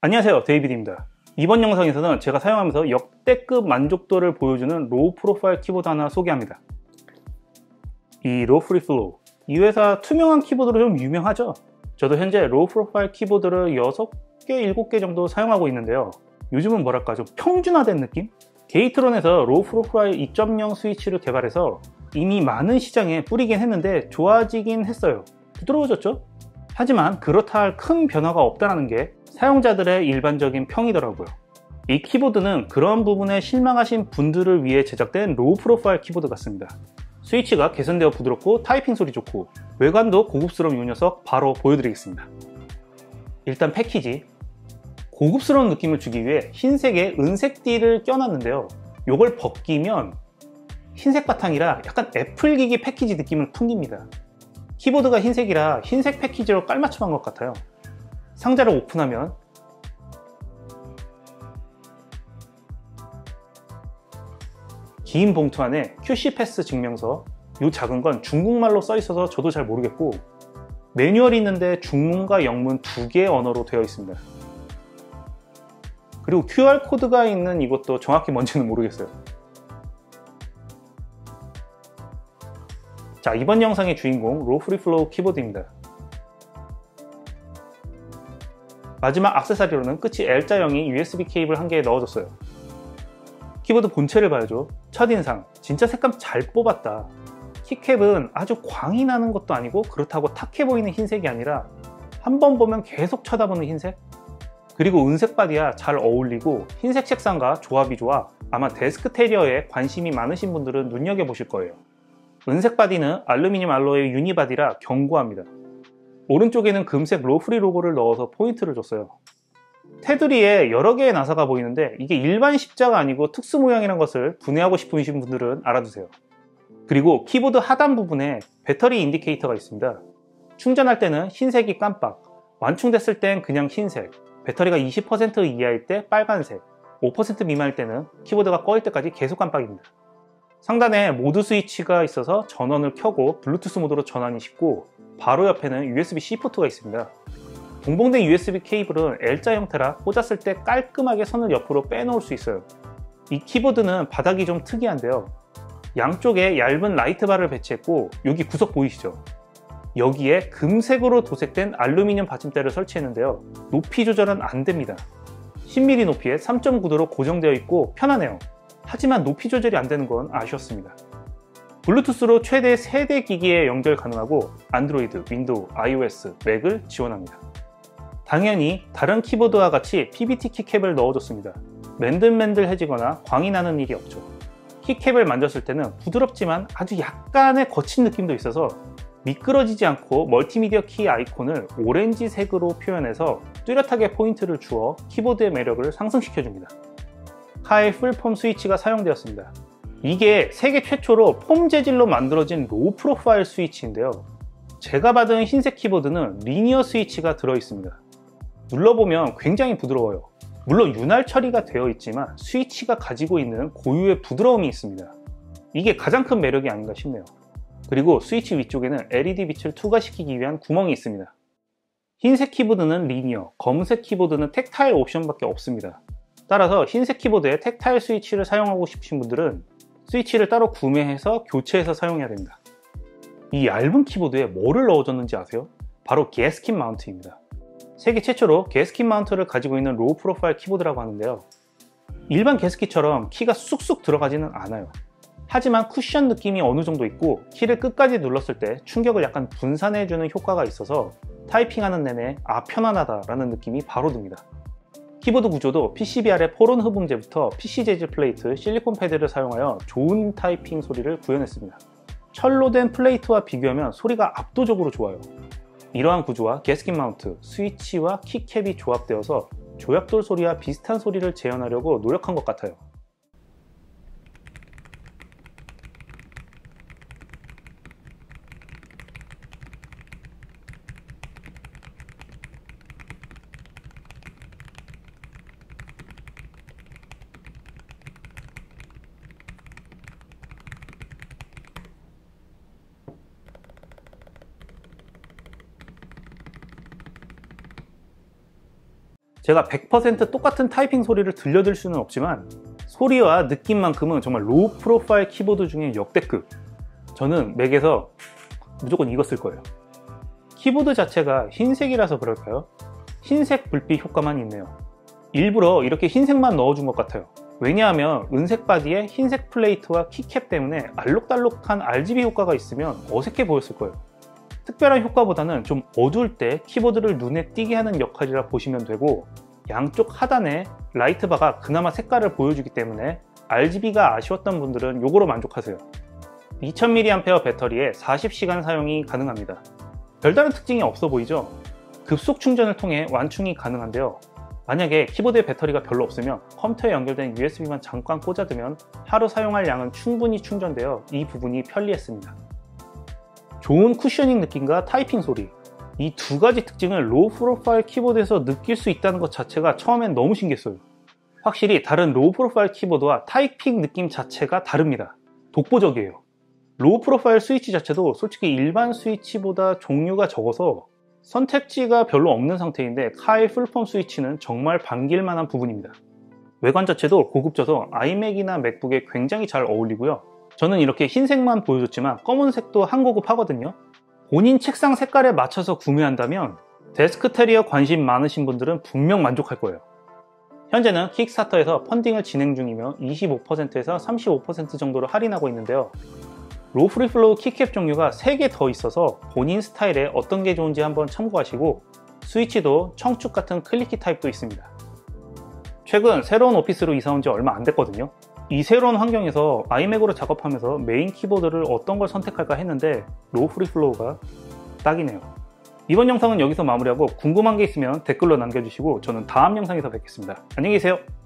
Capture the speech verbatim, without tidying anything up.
안녕하세요, 데이비드입니다. 이번 영상에서는 제가 사용하면서 역대급 만족도를 보여주는 로우 프로파일 키보드 하나 소개합니다. 이 로우 프리 플로우, 이 회사 투명한 키보드로 좀 유명하죠? 저도 현재 로우 프로파일 키보드를 여섯 개, 일곱 개 정도 사용하고 있는데요. 요즘은 뭐랄까 좀 평준화된 느낌? 게이트론에서 로우 프로파일 이 점 영 스위치를 개발해서 이미 많은 시장에 뿌리긴 했는데 좋아지긴 했어요. 부드러워졌죠? 하지만 그렇다 할 큰 변화가 없다는 게 사용자들의 일반적인 평이더라고요. 이 키보드는 그런 부분에 실망하신 분들을 위해 제작된 로우 프로파일 키보드 같습니다. 스위치가 개선되어 부드럽고 타이핑 소리 좋고 외관도 고급스러운 이 녀석 바로 보여드리겠습니다. 일단 패키지, 고급스러운 느낌을 주기 위해 흰색에 은색 띠를 껴놨는데요. 이걸 벗기면 흰색 바탕이라 약간 애플기기 패키지 느낌을 풍깁니다. 키보드가 흰색이라 흰색 패키지로 깔맞춤한 것 같아요. 상자를 오픈하면 긴 봉투 안에 큐씨 패스 증명서, 이 작은 건 중국말로 써 있어서 저도 잘 모르겠고 매뉴얼이 있는데 중문과 영문 두 개의 언어로 되어 있습니다. 그리고 큐알 코드가 있는 이것도 정확히 뭔지는 모르겠어요. 자, 이번 영상의 주인공 로우 프리 플로우 키보드입니다. 마지막 액세서리로는 끝이 L자형인 유에스비 케이블 한 개 넣어줬어요. 키보드 본체를 봐야죠. 첫인상, 진짜 색감 잘 뽑았다. 키캡은 아주 광이 나는 것도 아니고 그렇다고 탁해 보이는 흰색이 아니라 한 번 보면 계속 쳐다보는 흰색? 그리고 은색 바디와 잘 어울리고 흰색 색상과 조합이 좋아 아마 데스크 테리어에 관심이 많으신 분들은 눈여겨보실 거예요. 은색 바디는 알루미늄 알로이 유니바디라 견고합니다. 오른쪽에는 금색 로프리 로고를 넣어서 포인트를 줬어요. 테두리에 여러 개의 나사가 보이는데 이게 일반 십자가 아니고 특수 모양이라는 것을 분해하고 싶으신 분들은 알아두세요. 그리고 키보드 하단 부분에 배터리 인디케이터가 있습니다. 충전할 때는 흰색이 깜빡, 완충됐을 땐 그냥 흰색, 배터리가 이십 퍼센트 이하일 때 빨간색, 오 퍼센트 미만일 때는 키보드가 꺼일 때까지 계속 깜빡입니다. 상단에 모드 스위치가 있어서 전원을 켜고 블루투스 모드로 전환이 쉽고 바로 옆에는 유에스비 씨 포트가 있습니다. 동봉된 유에스비 케이블은 L자 형태라 꽂았을 때 깔끔하게 선을 옆으로 빼놓을 수 있어요. 이 키보드는 바닥이 좀 특이한데요. 양쪽에 얇은 라이트 바를 배치했고 여기 구석 보이시죠? 여기에 금색으로 도색된 알루미늄 받침대를 설치했는데요. 높이 조절은 안 됩니다. 십 밀리미터 높이에 삼 점 구 도로 고정되어 있고 편하네요. 하지만 높이 조절이 안 되는 건 아쉬웠습니다. 블루투스로 최대 세 대 기기에 연결 가능하고 안드로이드, 윈도우, 아이오에스, 맥을 지원합니다. 당연히 다른 키보드와 같이 피비티 키캡을 넣어줬습니다. 맨들맨들해지거나 광이 나는 일이 없죠. 키캡을 만졌을 때는 부드럽지만 아주 약간의 거친 느낌도 있어서 미끄러지지 않고 멀티미디어 키 아이콘을 오렌지색으로 표현해서 뚜렷하게 포인트를 주어 키보드의 매력을 상승시켜줍니다. 카의 풀폼 스위치가 사용되었습니다. 이게 세계 최초로 폼 재질로 만들어진 로우 프로파일 스위치인데요. 제가 받은 흰색 키보드는 리니어 스위치가 들어있습니다. 눌러보면 굉장히 부드러워요. 물론 윤활 처리가 되어 있지만 스위치가 가지고 있는 고유의 부드러움이 있습니다. 이게 가장 큰 매력이 아닌가 싶네요. 그리고 스위치 위쪽에는 엘이디 빛을 투과시키기 위한 구멍이 있습니다. 흰색 키보드는 리니어, 검은색 키보드는 텍타일 옵션밖에 없습니다. 따라서 흰색 키보드에 텍타일 스위치를 사용하고 싶으신 분들은 스위치를 따로 구매해서 교체해서 사용해야 됩니다. 이 얇은 키보드에 뭐를 넣어줬는지 아세요? 바로 게스킨 마운트입니다. 세계 최초로 게스킨 마운트를 가지고 있는 로우 프로파일 키보드라고 하는데요. 일반 게스kit처럼 키가 쑥쑥 들어가지는 않아요. 하지만 쿠션 느낌이 어느 정도 있고 키를 끝까지 눌렀을 때 충격을 약간 분산해주는 효과가 있어서 타이핑하는 내내 아 편안하다 라는 느낌이 바로 듭니다. 키보드 구조도 피씨비알의 포론 흡음재부터 피씨 재질 플레이트, 실리콘 패드를 사용하여 좋은 타이핑 소리를 구현했습니다. 철로 된 플레이트와 비교하면 소리가 압도적으로 좋아요. 이러한 구조와 게스킨 마운트, 스위치와 키캡이 조합되어서 조약돌 소리와 비슷한 소리를 재현하려고 노력한 것 같아요. 제가 백 퍼센트 똑같은 타이핑 소리를 들려드릴 수는 없지만 소리와 느낌만큼은 정말 로우 프로파일 키보드 중에 역대급. 저는 맥에서 무조건 이거 쓸 거예요. 키보드 자체가 흰색이라서 그럴까요? 흰색 불빛 효과만 있네요. 일부러 이렇게 흰색만 넣어준 것 같아요. 왜냐하면 은색 바디에 흰색 플레이트와 키캡 때문에 알록달록한 알지비 효과가 있으면 어색해 보였을 거예요. 특별한 효과보다는 좀 어두울 때 키보드를 눈에 띄게 하는 역할이라 보시면 되고, 양쪽 하단에 라이트바가 그나마 색깔을 보여주기 때문에 알지비가 아쉬웠던 분들은 요거로 만족하세요. 이천 밀리앰페어 배터리에 사십 시간 사용이 가능합니다. 별다른 특징이 없어 보이죠? 급속 충전을 통해 완충이 가능한데요. 만약에 키보드에 배터리가 별로 없으면 컴퓨터에 연결된 유에스비만 잠깐 꽂아두면 하루 사용할 양은 충분히 충전되어 이 부분이 편리했습니다. 좋은 쿠셔닝 느낌과 타이핑 소리, 이 두 가지 특징을 로우 프로파일 키보드에서 느낄 수 있다는 것 자체가 처음엔 너무 신기했어요. 확실히 다른 로우 프로파일 키보드와 타이핑 느낌 자체가 다릅니다. 독보적이에요. 로우 프로파일 스위치 자체도 솔직히 일반 스위치보다 종류가 적어서 선택지가 별로 없는 상태인데 카일 풀폼 스위치는 정말 반길만한 부분입니다. 외관 자체도 고급져서 아이맥이나 맥북에 굉장히 잘 어울리고요. 저는 이렇게 흰색만 보여줬지만 검은색도 한고급하거든요. 본인 책상 색깔에 맞춰서 구매한다면 데스크테리어 관심 많으신 분들은 분명 만족할 거예요. 현재는 킥스타터에서 펀딩을 진행 중이며 이십오 퍼센트에서 삼십오 퍼센트 정도로 할인하고 있는데요. 로우 프리플로우 키캡 종류가 세 개 더 있어서 본인 스타일에 어떤 게 좋은지 한번 참고하시고, 스위치도 청축 같은 클리키 타입도 있습니다. 최근 새로운 오피스로 이사 온 지 얼마 안 됐거든요. 이 새로운 환경에서 아이맥으로 작업하면서 메인 키보드를 어떤 걸 선택할까 했는데 로우 프리플로우가 딱이네요. 이번 영상은 여기서 마무리하고 궁금한 게 있으면 댓글로 남겨주시고 저는 다음 영상에서 뵙겠습니다. 안녕히 계세요.